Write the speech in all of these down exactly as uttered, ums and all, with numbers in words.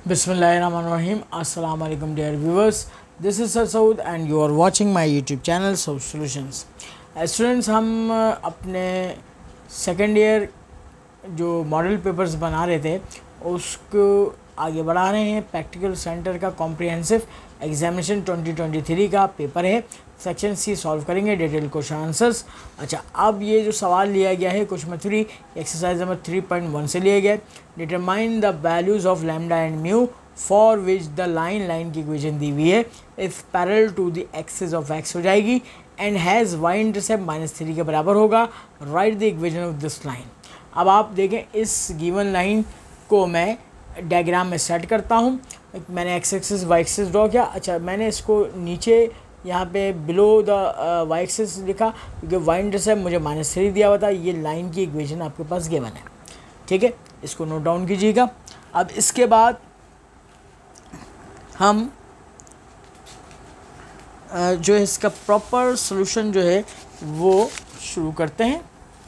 Bismillahirrahmanirrahim. Assalamu alaikum dear viewers. This is Sir Saud and you are watching my YouTube channel Saud Solutions. Students हम अपने second year जो model papers बना रहे थे उसको आगे बढ़ा रहे हैं। प्रैक्टिकल सेंटर का comprehensive examination twenty twenty three का पेपर है। सेक्शन सी सॉल्व करेंगे डिटेल क्वेश्चन आंसर्स। अच्छा, अब ये जो सवाल लिया गया है question number three exercise number three point one से लिया गया है। Determine the values of lambda and mu for which the line line की इक्वेशन दी हुई है if parallel to the axis of X हो जाएगी and has Y intercept minus three के बराबर होगा। Write the equation of this line. अब आप देखें इस गिवन लाइन को मैं डायग्राम में सेट करता हूँ। मैंने X axis Y axis draw किया। अच्छा, मैंने इसको नीचे यहाँ पे बिलो द वाई एक्सिस लिखा क्योंकि वाई इंटरसेप्ट मुझे माइनस थ्री दिया हुआ था। ये लाइन की इक्वेशन आपके पास गिवन है, ठीक है, इसको नोट डाउन कीजिएगा। अब इसके बाद हम जो है इसका प्रॉपर सॉल्यूशन जो है वो शुरू करते हैं।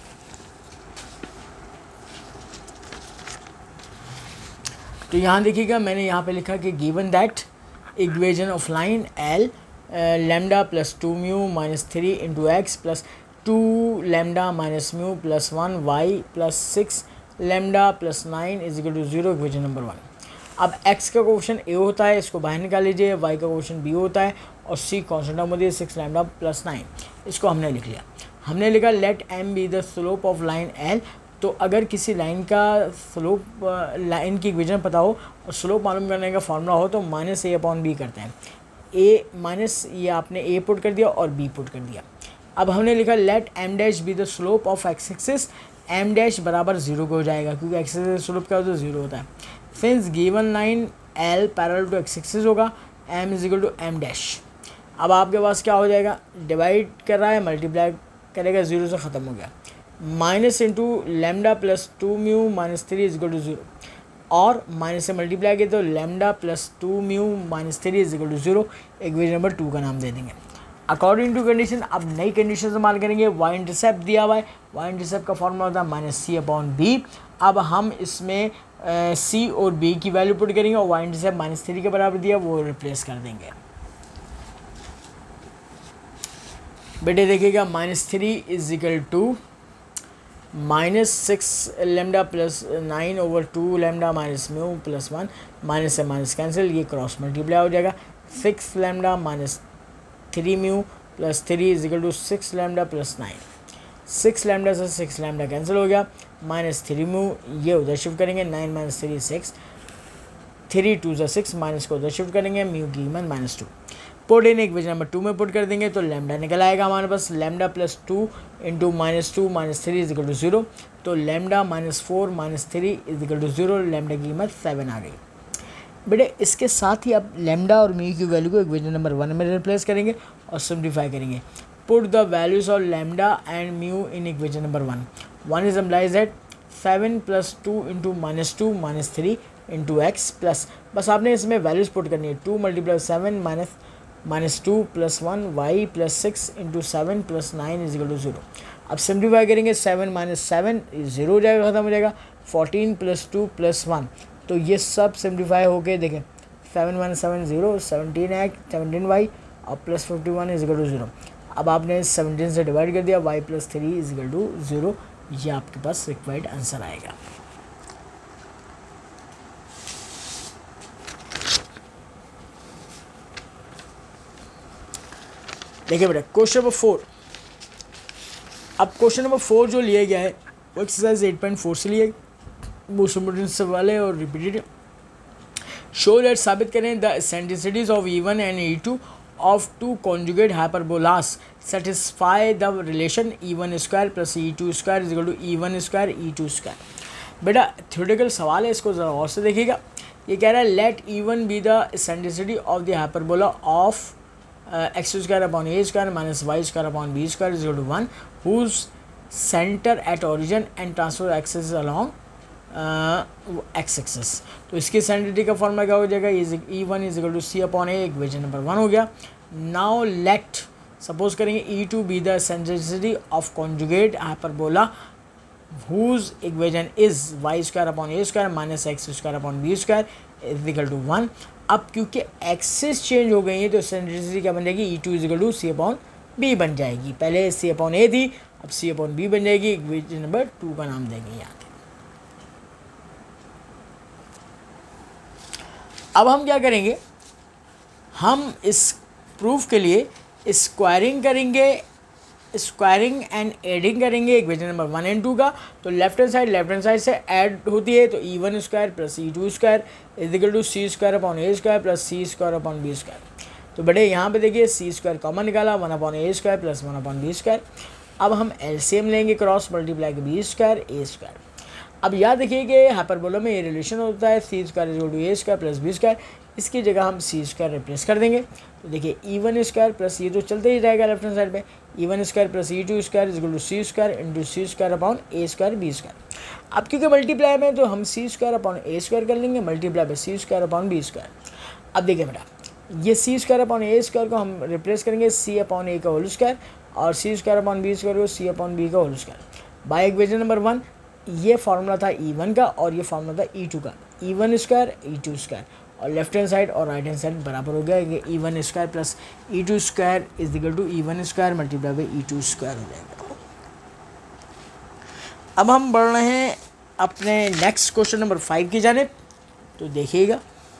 तो यहाँ देखिएगा मैंने यहाँ पे लिखा कि given that equation of line L lambda plus two mu minus three into X plus two lambda minus mu plus one Y plus six lambda plus nine is equal to zero equation number one. अब x का question a होता है, इसको बाहर निकाल लीजिए। y का question b होता है और c कॉन्स्टेंट टर्म होती है सिक्स लैम्डा प्लस नाइन। इसको हमने लिख लिया। हमने लिखा let m be the slope of line l। तो अगर किसी लाइन का स्लोप लाइन की इक्वेशन पता हो और स्लोप मालूम करने का फॉर्मूला हो तो माइनस ए अपॉन बी करते हैं। ए माइनस ये आपने ए पुट कर दिया और बी पुट कर दिया। अब हमने लिखा let M dash be the slope of X axis. M dash बराबर जीरो को हो जाएगा क्योंकि एक्स एक्सिस स्लोप क्या होता है, जीरो होता है। Since given line L parallel to X axis होगा M is equal to M dash. अब आपके पास क्या हो जाएगा, डिवाइड कर रहा है मल्टीप्लाई करेगा, जीरो से ख़त्म हो गया। Minus into lambda plus two mu minus three is equal to zero और माइनस से मल्टीप्लाई किया तो lambda plus two mu minus three is equal to zero. Equation number two का नाम दे देंगे। अकॉर्डिंग टू कंडीशन अब नई कंडीशन इस्तेमाल करेंगे। वाई इंटरसेप्ट दिया हुआ है, वाई इंटरसेप्ट का फॉर्मूला होता है माइनस सी अपॉन बी। अब हम इसमें सी uh, और बी की वैल्यू पुट करेंगे और वाई इंटरसेप्ट माइनस थ्री के बराबर दिया वो रिप्लेस कर देंगे। बेटे देखिएगा minus three is equal to minus six lambda plus nine over two lambda minus mu plus one. Minus से माइनस कैंसिल, ये क्रॉस मल्टीप्लाई हो जाएगा। Six lambda minus three mu plus three is equal to six lambda plus nine. Six lambda से six lambda cancel हो गया। Minus three mu ये उधर shift करेंगे, nine minus three six, three two ज़ा six, minus को उधर shift करेंगे, म्यू की कीमत minus two. Put in equation number two में पुट कर देंगे तो लैम्डा निकल आएगा हमारे पास। Lambda plus two into minus two minus three is equal to zero. तो lambda minus four minus three is equal to zero. Lambda की कीमत सेवन आ गई। बेटे इसके साथ ही अब लैम्डा और म्यू की वैल्यू को इक्वेशन नंबर वन में रिप्लेस करेंगे और सिम्प्लीफाई करेंगे। Put the values of lambda and mu in equation number one. One is implies that seven plus two into minus two minus three into x plus बस आपने इसमें values put करनी है। Two multiply seven minus minus two plus one Y plus six into seven plus nine is equal to zero. अब simplify करेंगे, seven minus seven zero हो जाएगा, ख़त्म हो जाएगा। Fourteen plus two plus one, तो ये सब सिम्प्लीफाई हो गए। देखें seven minus seven zero, seventeen X seventeen Y और plus fifty one is equal to zero. अब आपने सेवनटीन से डिवाइड कर दिया, y plus three is equal to zero. ये आपके पास रिक्वायर्ड आंसर आएगा। देखिए बेटा क्वेश्चन नंबर फोर। अब क्वेश्चन नंबर फोर जो लिया गया है वो एक्सरसाइज एट पॉइंट फोर से लिया गया। मोस्ट इम्पोर्टेंट सवाल है और रिपीटेड। शो दैट साबित करें the eccentricities of E one and E two of two conjugate hyperbolas satisfy the relation e one square plus e two square is equal to e one square e two square। बेटा theoretical सवाल है, इसको ज़रा और से देखिएगा। ये कह रहा है let E one be the eccentricity of the hyperbola of X square upon A square minus Y square upon B square is equal to one whose centre at origin and transfer axes along X axes. तो इसकी eccentricity का formula क्या हो जाएगा, E one is equal to C upon A. Equation number one हो गया। Now let suppose करेंगे E two be the eccentricity of conjugate hyperbola whose equation is y square upon A square minus X square upon B square is equal to one. अब क्योंकि access change हो गई है तो centricity क्या बन जाएगी, E two is equal to C upon B बन जाएगी। पहले सी अपॉन ए थी, अब सी अपॉन बी बन जाएगी। इक्वेशन नंबर टू का नाम देंगे यहाँ पे। अब हम क्या करेंगे, हम इस प्रूफ के लिए स्क्वायरिंग करेंगे, स्क्वायरिंग एंड एडिंग करेंगे equation number one and two का। तो left hand side left hand side से ऐड होती है, तो E one square plus E two square is equal to C square upon A square plus C square upon B square. तो बड़े यहाँ पे देखिए सी स्क्वायर कॉमन निकाला, वन अपॉन ए square plus one upon B square. अब हम LCM लेंगे, cross multiply के बी स्क्वायर ए स्क्वायर। अब याद रखिए कि हाइपरबोला में ये रिलेशन होता है C square is equal to A square plus B square. इसकी जगह हम सी स्क्वायर रिप्लेस कर देंगे। तो देखिए ई वन स्क्वायर प्लस ये तो चलते ही रहेगा लेफ्ट हैंड साइड पे, E one square plus E two square is equal to C square into C square upon A square B square. अब क्योंकि मल्टीप्लाई में तो हम सी स्क्वायर अपॉन ए स्क्वायर कर लेंगे, मल्टीप्लाई पे C square upon B square. अब देखिए बेटा, ये सी स्क्वायर अपॉन ए स्क्वायर को हम रिप्लेस करेंगे सी अपॉन ए का होल स्क्वायर और C square upon B square को सी अपॉन बी का whole square by equation number one. ये फार्मूला था ई वन का और ये फार्मूला था ई टू का, E one square E two square और लेफ्ट हैंड साइड और राइट हैंड साइड बराबर हो गया। ये E one square plus E two square is equal to E one square multiply by E two square हो जाएगा। अब हम बढ़ रहे हैं अपने नेक्स्ट क्वेश्चन नंबर फाइव की जानिब। तो देखिएगा,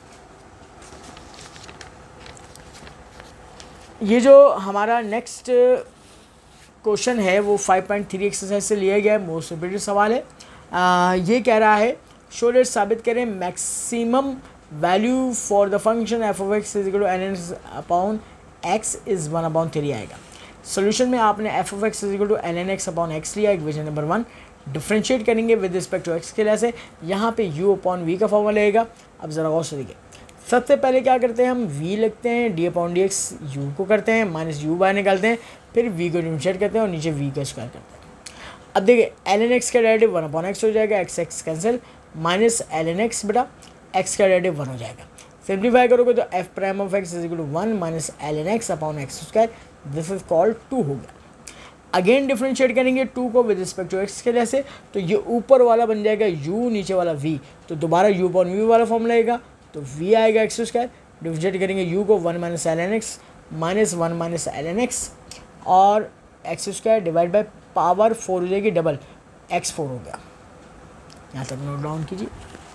ये जो हमारा नेक्स्ट क्वेश्चन है वो फाइव पॉइंट थ्री एक्सरसाइज से लिया गया है, मोस्ट रिपीटेड सवाल है। आ, ये कह रहा है शो दैट साबित करें maximum value for the function f of x is equal to n n upon x is one upon three आएगा। सोल्यूशन में आपने f of x is equal to n n x upon x लिया, equation number one. Differentiate करेंगे with respect to x के लिए से, यहाँ पे यू अपॉन वी का फॉर्मूला लगेगा। अब ज़रा गौर से देखिए, सबसे पहले क्या करते हैं, हम v लिखते हैं, d upon d x u को करते हैं, माइनस यू बाहर निकालते हैं, फिर v को डिफ्रेंशिएट करते हैं और नीचे v का स्क्वायर करते हैं। अब देखिए एल एन एक्स का डेरिवेटिव वन अपॉन एक्स हो जाएगा, x x cancel, minus l n x बेटा एक्स का डेरिवेटिव वन हो जाएगा। सिंप्लीफाई करोगे तो f prime of x is equal to one minus l n x upon x square, this is called two हो गया। अगेन डिफ्रेंशिएट करेंगे two को विद रिस्पेक्ट टू एक्स के जैसे, तो ये ऊपर वाला बन जाएगा u, नीचे वाला v, तो दोबारा u अपॉन v वाला फॉर्मूला आएगा, तो v आएगा एक्स स्क्वायर। डिफ्रेंशिएट करेंगे u को one minus l n x minus one minus l n x और x square divide by power four हो जाएगी, डबल एक्स फोर हो गया। यहाँ तक नोट डाउन कीजिए।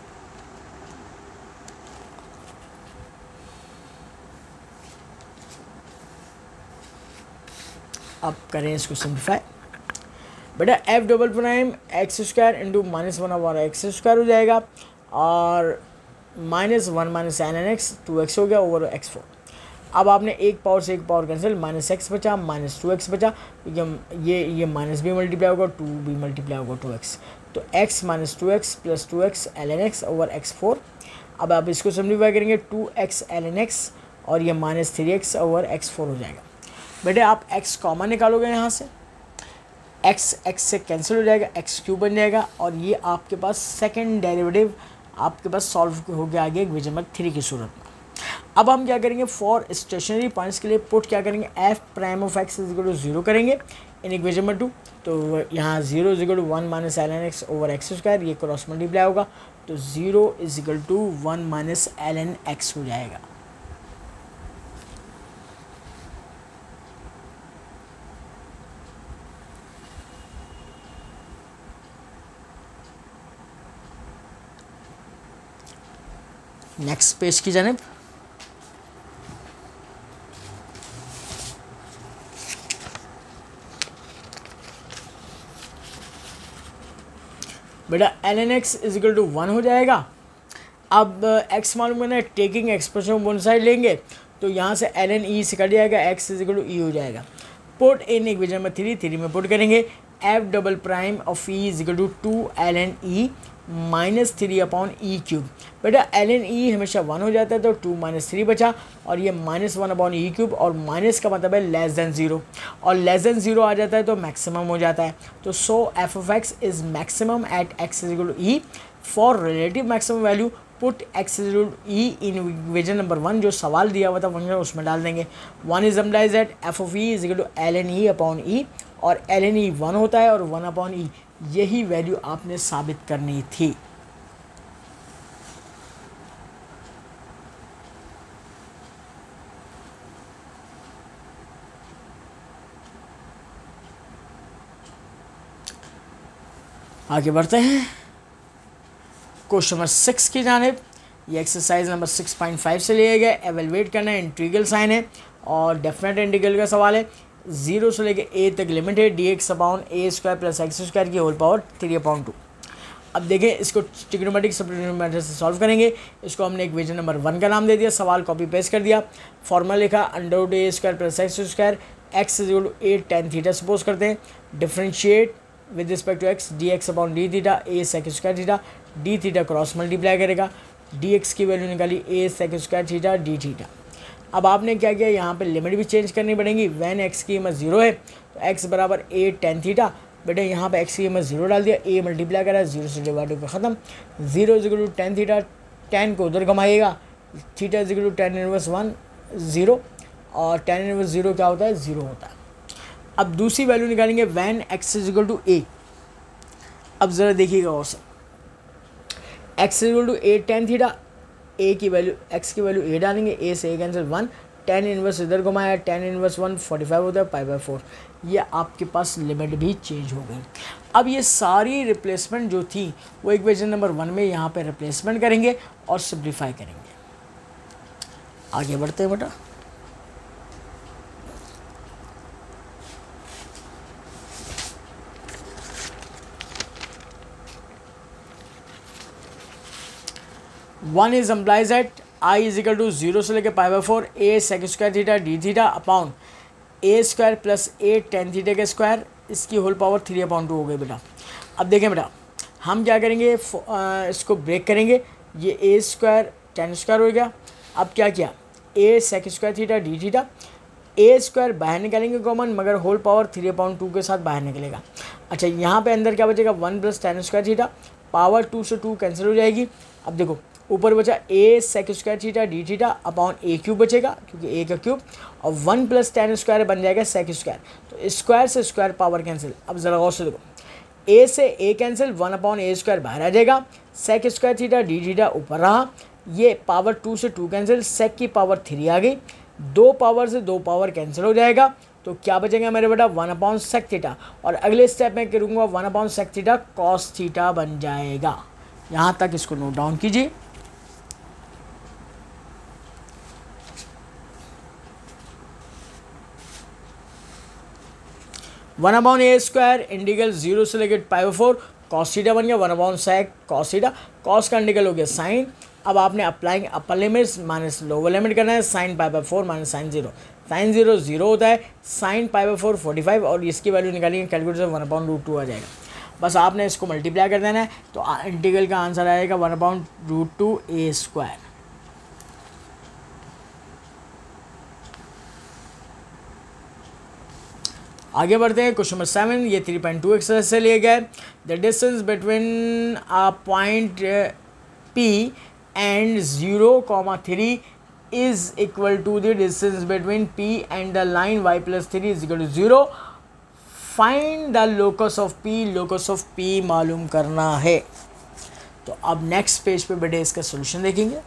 अब करें इसको सिंप्लीफाई। बेटा f double prime x square into minus one over x square हो जाएगा और minus one minus n n x two x हो गया ओवर एक्स फोर। अब आपने एक पावर से एक पावर कैंसिल, माइनस एक्स बचा माइनस टू एक्स बचा, क्योंकि ये ये माइनस भी मल्टीप्लाई होगा, टू भी मल्टीप्लाई होगा टू एक्स, तो x minus two x plus two x l n x over x four. अब आप इसको सिम्प्लीफाई करेंगे, two x l n x और ये minus three x over x four हो जाएगा। बेटे आप x कॉमन निकालोगे यहाँ से, x x से कैंसिल हो जाएगा, एक्स क्यूब बन जाएगा और ये आपके पास सेकंड डेरिवेटिव आपके पास सॉल्व हो गया आगे इक्वेशन नंबर थ्री की सूरत में। अब हम क्या करेंगे, फॉर स्टेशनरी पॉइंट्स के लिए पुट क्या करेंगे, f prime of x is equal to zero करेंगे इन इक्वेशन नंबर टू। तो यहाँ zero is equal to one minus l n x over x square, ये क्रॉस मल्टीप्लाई होगा, तो zero is equal to one minus l n x हो जाएगा। Next page की जानिब। बेटा l n x is equal to one हो जाएगा। अब x मालूम करना है, टेकिंग एक्सप्रेशन वन साइड लेंगे तो यहाँ से एल एन ई से कट जाएगा, x is equal to e हो जाएगा। Put in equation number three, three में पुट करेंगे, f double prime of e is equal to two l n e minus three upon e cube. बेटा l n e हमेशा one हो जाता है, तो टू माइनस थ्री बचा और ये minus one upon e cube, और माइनस का मतलब है लेस देन ज़ीरो, और लेस देन ज़ीरो आ जाता है तो मैक्सिमम हो जाता है। तो so f of x is maximum at x is equal to e. For relative maximum value put x is equal to e in equation number one, जो सवाल दिया हुआ था फंक्शन उसमें डाल देंगे। One is implies at F of e is equal to l n e upon e, और l n E one होता है और वन अपॉन ई यही वैल्यू आपने साबित करनी थी। आगे बढ़ते हैं क्वेश्चन नंबर सिक्स की जानिब। ये exercise number six point five से लिया गया। एवेलुएट करना है, इंटीग्रल साइन है और डेफिनेट इंटीग्रल का सवाल है। जीरो से लेके ए तक लिमिट है डी एक्स अपॉन ए स्क्वायर प्लस एक्स स्क्वायर की whole power three upon two. अब देखें इसको ट्रिग्नोमेट्रिक सब्स्टिट्यूशन मेथड से सॉल्व करेंगे। इसको हमने इक्वेशन नंबर वन का नाम दे दिया, सवाल कॉपी पेस्ट कर दिया, फॉर्मूला लिखा under root a square plus x square, x is equal to a tan theta suppose करते हैं, differentiate with respect to x d x upon d theta a sec square theta, d theta cross multiply करेगा, d x की value निकाली a sec square theta d theta. अब आपने क्या किया, यहाँ पे लिमिट भी चेंज करनी पड़ेगी। वैन एक्स की कीमत जीरो है तो एक्स बराबर ए टेन थीटा, बेटे यहाँ पे एक्स की कीमत जीरो डाल दिया, ए मल्टीप्लाई करा, जीरो से डिवाइड होकर ख़त्म। Zero is equal to tan theta, tan को उधर घुमाइएगा, theta is equal to tan inverse one zero, और टेन इनवर्स जीरो क्या होता है, जीरो होता है। अब दूसरी वैल्यू निकालेंगे when x is equal to a. अब ज़रा देखिएगा और सब, x is equal to a tan theta, a की वैल्यू एक्स की वैल्यू ए डालेंगे, ए से a cancel one, tan inverse इधर घुमाया, tan inverse one forty five होता है, पाई बाई फोर। ये आपके पास लिमिट भी चेंज हो गई। अब ये सारी रिप्लेसमेंट जो थी वो इक्वेशन नंबर वन में यहाँ पे रिप्लेसमेंट करेंगे और सिंप्लीफाई करेंगे। आगे बढ़ते हैं बेटा। One is implies at i is equal to zero से लेकर pi by four a sec square theta d theta upon A square plus a tan theta के स्क्वायर, इसकी whole power three upon two हो गई बेटा। अब देखें बेटा हम क्या करेंगे, आ, इसको ब्रेक करेंगे, ये ए स्क्वायर टेन स्क्वायर हो गया। अब क्या किया, a sec square theta d theta, a square बाहर निकालेंगे कॉमन, मगर whole power three upon two के साथ बाहर निकलेगा। अच्छा यहाँ पे अंदर क्या बचेगा, one plus tan square theta, power two से टू कैंसिल हो जाएगी। अब देखो ऊपर बचा a sec square theta d theta upon a cube बचेगा क्योंकि ए का क्यूब, और वन प्लस टेन स्क्वायर बन जाएगा सेक स्क्वायर, तो स्क्वायर से स्क्वायर पावर कैंसिल। अब ज़रा गौर से देखो, ए से a cancel, one upon A square बाहर आ जाएगा, sec square theta d theta ऊपर रहा, ये पावर टू से टू कैंसिल, सेक की पावर थ्री आ गई, दो पावर से दो पावर कैंसिल हो जाएगा, तो क्या बचेगा मेरे बेटा, वन अपॉन सेक थीटा, और अगले स्टेप में करूँगा one upon sec theta cos theta बन जाएगा। यहाँ तक इसको नोट डाउन कीजिए। वन अपॉन ए स्क्वायर इंटीग्रल जीरो से लेकर pi by four cos theta बन गया, one upon sec cos theta, cos का इंटीग्रल हो गया साइन। अब आपने applying upper limits minus lower limit करना है, sine pi by four minus sine zero, sine zero zero होता है, sine pi by four forty five, और इसकी वैल्यू निकालेंगे कैलकुलेटर से वन अपॉन रूट टू आ जाएगा। बस आपने इसको मल्टीप्लाई कर देना है, तो इंटीग्रल का आंसर आएगा वन अपॉन रूट टू ए स्क्वायर। आगे बढ़ते हैं क्वेश्चन नंबर सेवन। ये थ्री पॉइंट टू एक्सरसाइज से लिया गया है। The distance between a point p and zero comma three is equal to the distance between p and the line y plus three is equal to zero. Find the locus of p, locus of p मालूम करना है। तो अब next page पे बेटे इसका solution देखेंगे।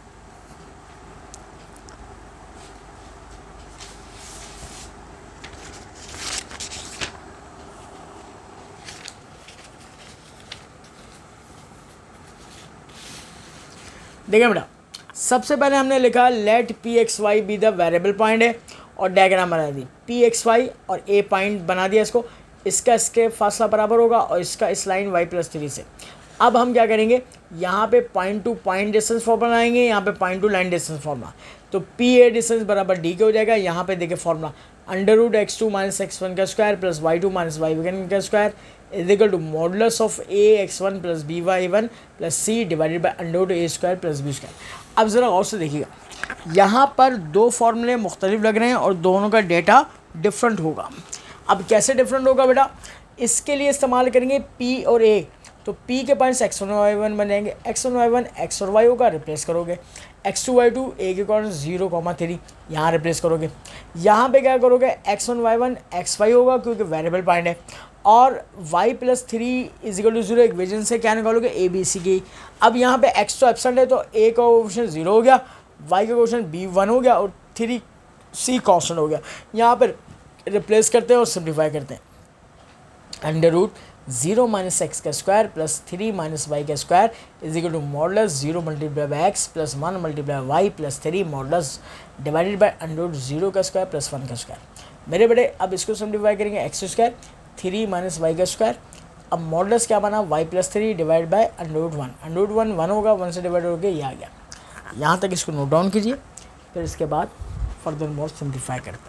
देखिए बेटा सबसे पहले हमने लिखा let p x y be the variable point है, और डायग्राम बना दी, पी एक्स वाई और ए पॉइंट बना दिया इसको, इसका इसके फासला बराबर होगा और इसका इस लाइन वाई प्लस थ्री से। अब हम क्या करेंगे, यहाँ पे point to point distance formula बनाएंगे, यहाँ पे point to line distance formula, तो पी ए डिस्टेंस बराबर डी के हो जाएगा। यहाँ पे देखिए formula under root x two minus x one का square plus y two minus y one का square is equal to modulus of a x one plus b y one plus c divided by under root a square plus B square. अब ज़रा गौर से देखिएगा, यहाँ पर दो फॉर्मूले मुख्तलिफ लग रहे हैं और दोनों का डेटा डिफरेंट होगा। अब कैसे डिफरेंट होगा बेटा, इसके लिए इस्तेमाल करेंगे पी और ए, तो पी के points x one y one बन जाएंगे, x one y one x और वाई होगा, रिप्लेस करोगे, x two y two a के पॉइंट जीरो कॉमा थ्री यहाँ रिप्लेस करोगे, यहाँ पे क्या करोगे x one y one x y होगा क्योंकि वेरिएबल पॉइंट है, और y plus three is equal to zero equation से क्या निकालोगे, ए बी सी की। अब यहाँ पे x तो एब्सेंट है तो a का कोएफिशिएंट जीरो हो गया, y का कोएफिशिएंट b वन हो गया और थ्री c कांस्टेंट हो गया। यहाँ पर रिप्लेस करते हैं और सिंप्लीफाई करते हैं। Under root zero minus x का square plus three minus y का square is equal to modulus zero multiply by x plus one multiply y plus three modulus divided by under root zero का square plus one का square. मेरे बड़े अब इसको simplify करेंगे, x square three minus y का square, अब modulus क्या बना y plus three divide by under root one, under root one one होगा, वन से डिवाइड हो गया ये आ गया। यहाँ तक इसको नोट डाउन कीजिए, फिर इसके बाद फर्दर मोर सिंप्लीफाई करते हैं।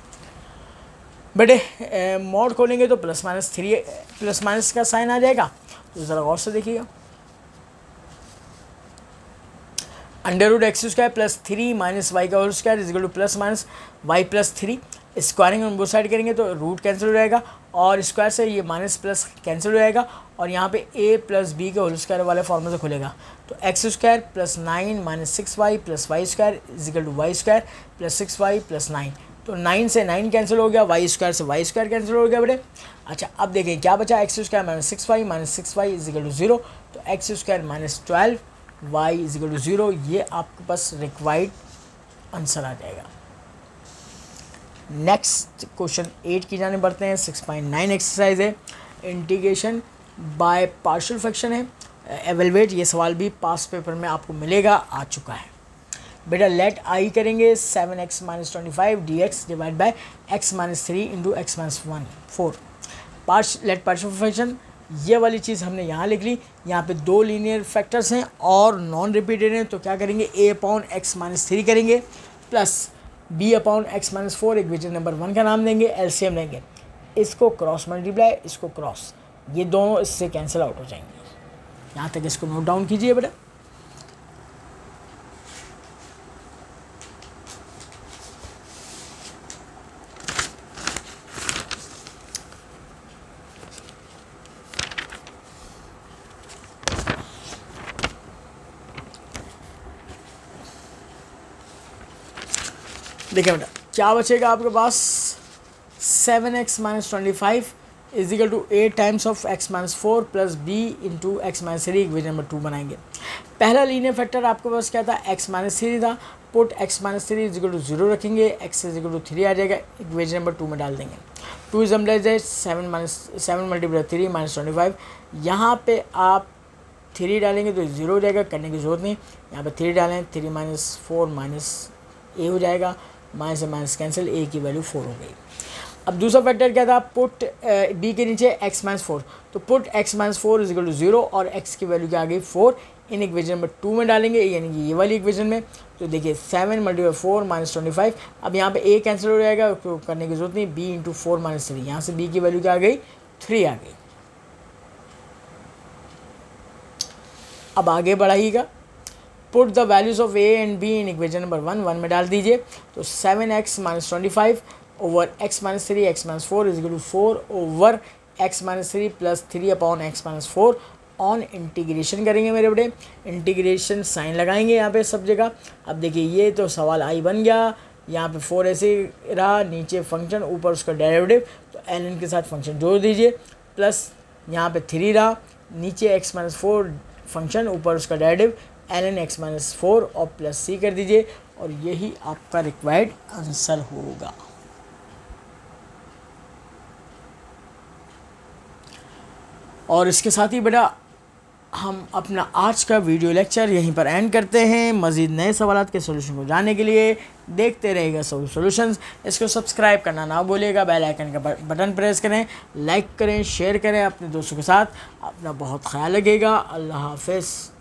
बेटे मॉड खोलेंगे तो plus minus three plus minus का साइन आ जाएगा, तो ज़रा गौर से देखिएगा। Under root x square plus three minus y का whole square is equal to plus minus y plus three, squaring on both side करेंगे तो रूट कैंसिल हो जाएगा और स्क्वायर से ये माइनस प्लस कैंसिल हो जाएगा और यहाँ पे a प्लस बी के होल स्क्वायर वाले फॉर्मूले से खुलेगा। तो x square plus nine minus six y plus y square is equal to y square plus six y plus nine, तो नाइन से नाइन कैंसिल हो गया, वाई स्क्वायर से वाई स्क्वायर कैंसिल हो गया बेटे। अच्छा अब देखें क्या बचा, x square minus six y minus six y is equal to zero, तो x square minus twelve y is equal to zero, ये आपके पास रिक्वायर्ड आंसर आ जाएगा। नेक्स्ट क्वेश्चन एट की जाने बढ़ते हैं। सिक्स पॉइंट नाइन एक्सरसाइज है, इंटीग्रेशन बाय पार्शियल फ्रैक्शन है, एवेलुएट। ये सवाल भी पास पेपर में आपको मिलेगा, आ चुका है बेटा। लेट आई करेंगे seven x minus twenty five d x divide by x minus three into x minus one four. पार्श लेट पार्शियल फ्रैक्शन, ये वाली चीज़ हमने यहाँ लिख ली। यहाँ पे दो लीनियर फैक्टर्स हैं और नॉन रिपीटेड हैं, तो क्या करेंगे a upon x minus three करेंगे plus b upon x minus four, equation number one का नाम देंगे, एलसीएम लेंगे, इसको क्रॉस मल्टीप्लाई, इसको क्रॉस, ये दोनों इससे कैंसिल आउट हो जाएंगे। यहाँ तक इसको नोट डाउन कीजिए बेटा। देखिए बेटा क्या बचेगा आपके पास, seven x minus twenty five is equal to eight times of x minus four plus b into x minus three, equation number two बनाएंगे। पहला लीनियर फैक्टर आपके पास क्या था, एक्स माइनस थ्री था, put x minus three is equal to zero रखेंगे, x is equal to three आ जाएगा, इक्वेशन नंबर टू में डाल देंगे। टू इज एम्प्लाइज है seven minus seven multiply three minus twenty five, यहाँ पे आप थ्री डालेंगे तो जीरो हो जाएगा, करने की जरूरत नहीं, यहाँ पे थ्री डालें, three minus four minus a हो जाएगा, माइनस से माइनस कैंसिल, ए की वैल्यू फोर हो गई। अब दूसरा फैक्टर क्या था, पुट बी के नीचे एक्स माइनस फोर, तो put x minus four is equal to zero और एक्स की वैल्यू क्या आ गई four, in equation number two में डालेंगे, यानी कि ये वाली इक्वेशन में। तो देखिए seven multiply four minus twenty five, अब यहाँ पे ए कैंसिल हो जाएगा, तो करने की जरूरत नहीं, b into four minus three, यहाँ से बी की वैल्यू क्या आ गई, थ्री आ गई। अब आगे बढ़ाइएगा, put the values of a and b in equation number one, one में डाल दीजिए। तो seven x minus twenty five over x minus three x minus four is equal to four over x minus three plus three upon x minus four, on integration करेंगे मेरे बेटे, integration sign लगाएंगे यहाँ पे सब जगह। अब देखिए ये तो सवाल आई बन गया, यहाँ पे फोर ऐसे रहा, नीचे फंक्शन, ऊपर उसका डेरिवेटिव, तो एल एन के साथ फंक्शन जोड़ दीजिए, प्लस यहाँ पे थ्री रहा, नीचे एक्स माइनस फोर फंक्शन, ऊपर उसका derivative l n x minus four और प्लस सी कर दीजिए, और यही आपका रिक्वायर्ड आंसर होगा। और इसके साथ ही बेटा हम अपना आज का वीडियो लेक्चर यहीं पर एंड करते हैं। मज़ीद नए सवालात के सोल्यूशन को जानने के लिए देखते रहेगा सब सॉल्यूशंस। इसको सब्सक्राइब करना ना भूलिएगा, बेल आइकन का बटन प्रेस करें, लाइक करें, शेयर करें अपने दोस्तों के साथ। अपना बहुत ख्याल रखिएगा। अल्लाह हाफ़िज़।